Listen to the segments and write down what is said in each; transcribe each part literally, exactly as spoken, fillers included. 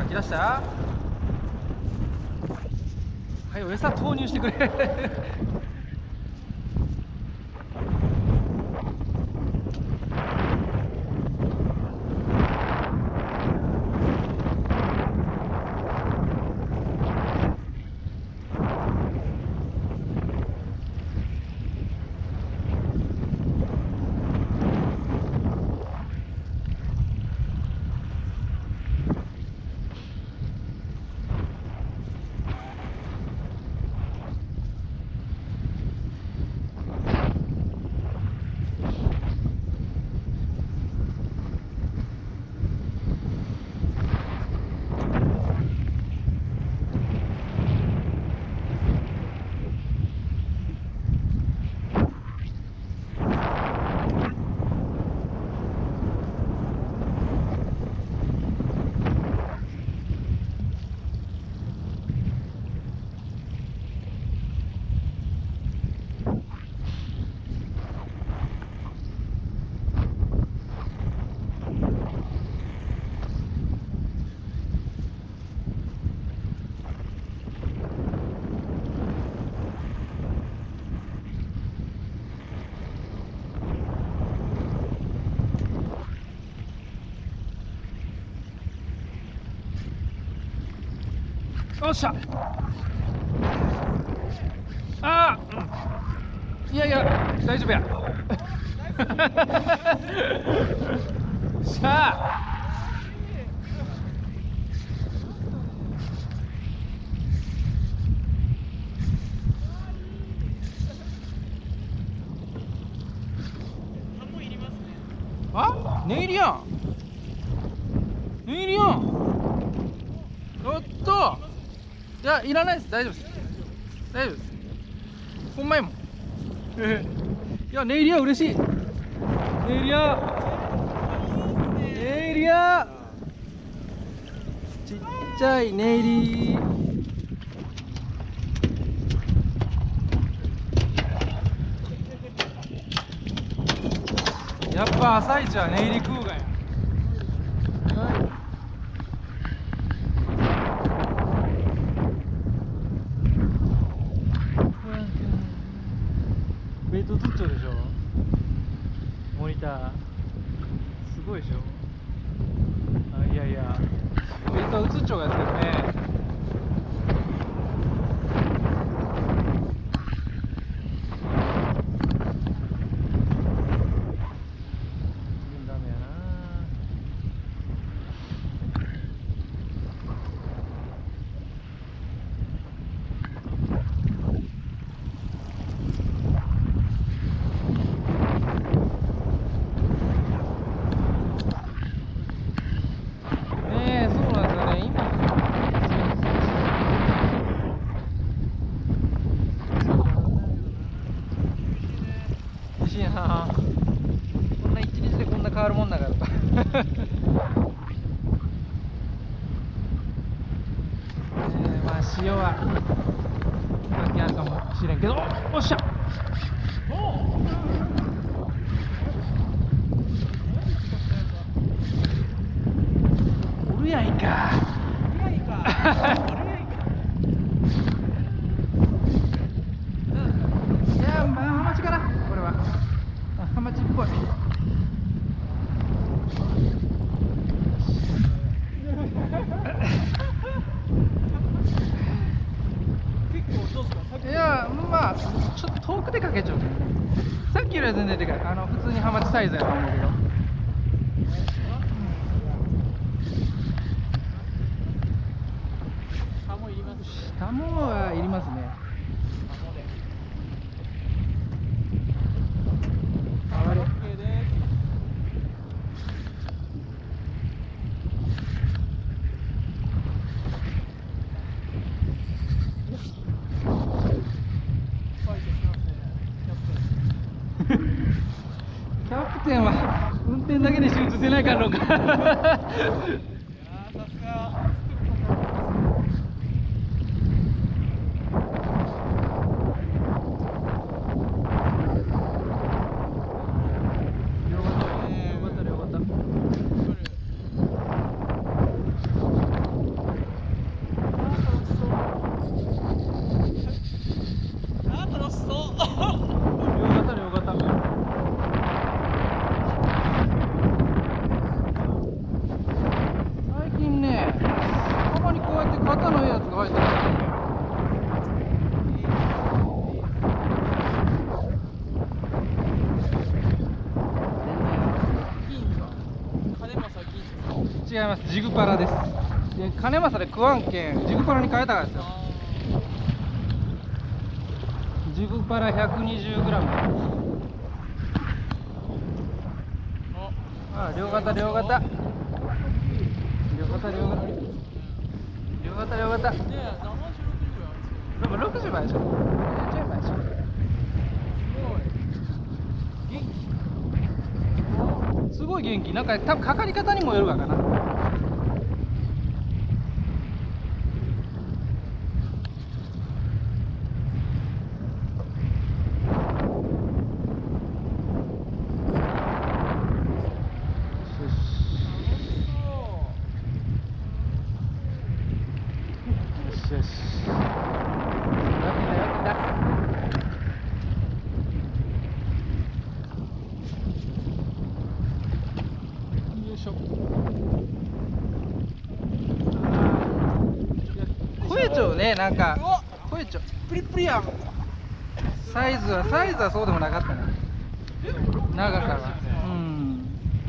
き出した。はい、餌投入してくれ。よっしゃ。ああ、いやいや大丈夫や。しゃあ。あ、ネイリやん。ネイリやん。おっと。いや、いらないです。大丈夫です。大丈夫です。ほんまやもん。いや、ネイリア嬉しい。ネイリア。ネイリア。ちっちゃいネイリー。やっぱ朝一はネイリ食うがや。ベイトツッチョでしょ。モニターすごいでしょ。あ、いやいや、ベイトツッチョがやってるね。ダメやな。こんな一日でこんな変わるもんだから。えー、まあ塩は関係あるかもしれんけど、おっしゃ。おるやんいか。いや、まあハマチかなこれは。ハマチっぽい。いや、まあちょっと遠くでかけちゃう。さっきよりは全然でかい。あの普通にハマチサイズやと思うけど。タモはいりますね。あれ。キャプテンは運転だけで集中せないかんのか。 違います。ジグパラです。で金正で食わんけんジグパラに変えたからですよ。ジグパラ ひゃくにじゅうグラム。 ああ、両型両型両型両型両型両型。でもろくじゅう倍でしょ。ちょい倍でしょ。元気。すごい元気。なんか多分かかり方にもよるわかな。よし。よいしょ。声ちょうね、なんか声ちょうプリプリやん。サイズはサイズはそうでもなかったね。長さはうん。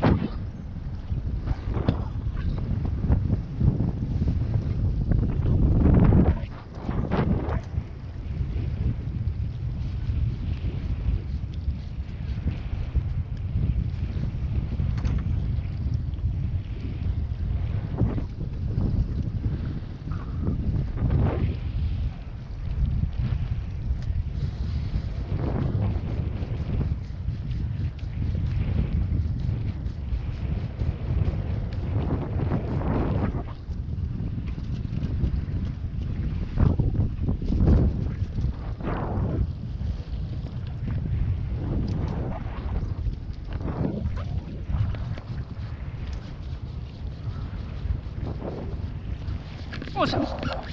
おっしゃ。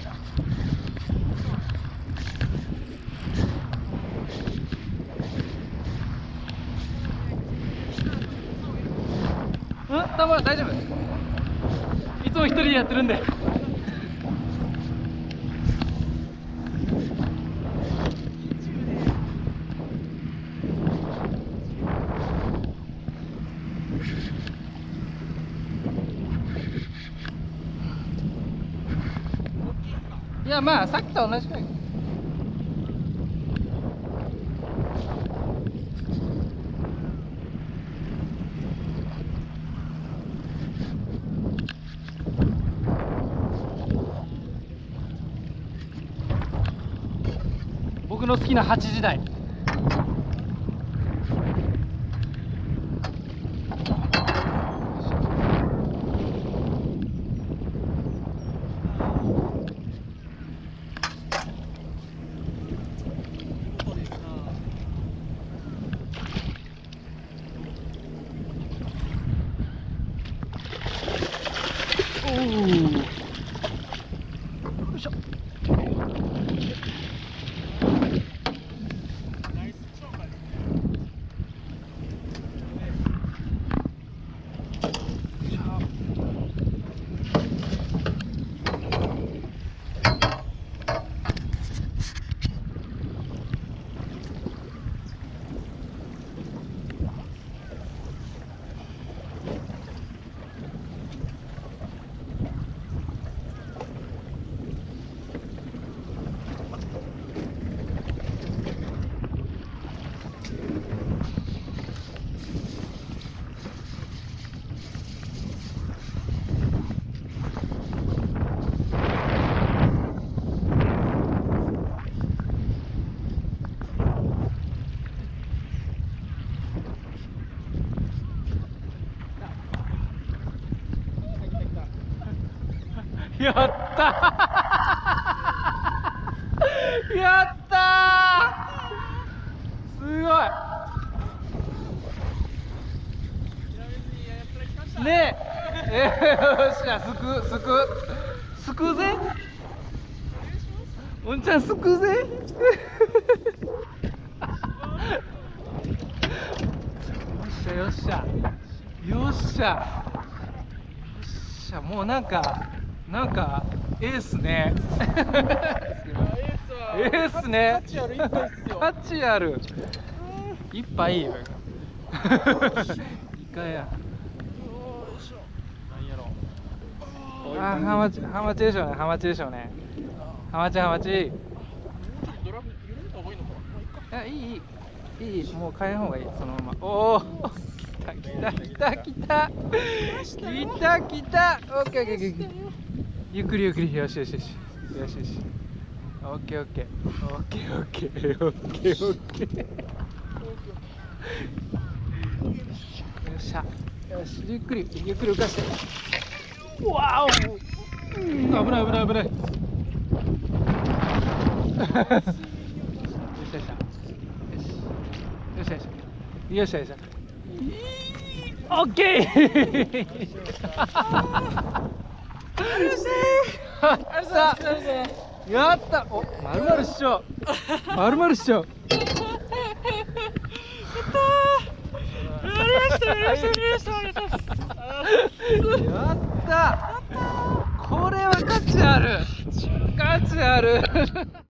うん、たま大丈夫。いつも一人でやってるんで。いや、まあさっきと同じくらい。僕の好きなはちじ台。おお。よいしょ。やったーやったーすごいねええー、よっしゃすくすくすくぜおんちゃんすくぜよっしゃよっしゃよっしゃよっしゃもうなんかなんかええっすねええっすね価値ある一杯よイカや何やろあ、ハマチ、ハマチでしょうね、ハマチでしょうね。ハマチ、ハマチ。いや、いい、いい、いい、もう変えん方がいい、そのまま。おお。来た、来た、来た。来た、来た。オッケー、オッケー、オッケー。ゆっくり、ゆっくり、よし、よし、よし。よし、よし。オッケー、オッケー。オッケー、オッケー、オッケー、オッケー。よっしゃ。よし、ゆっくり、ゆっくり浮かして。わお。危ない、危ない、危ない。よしよしよしよしよしよしよしオッケーやったおまるまる師匠まるまる師匠やったこれは価値ある価値ある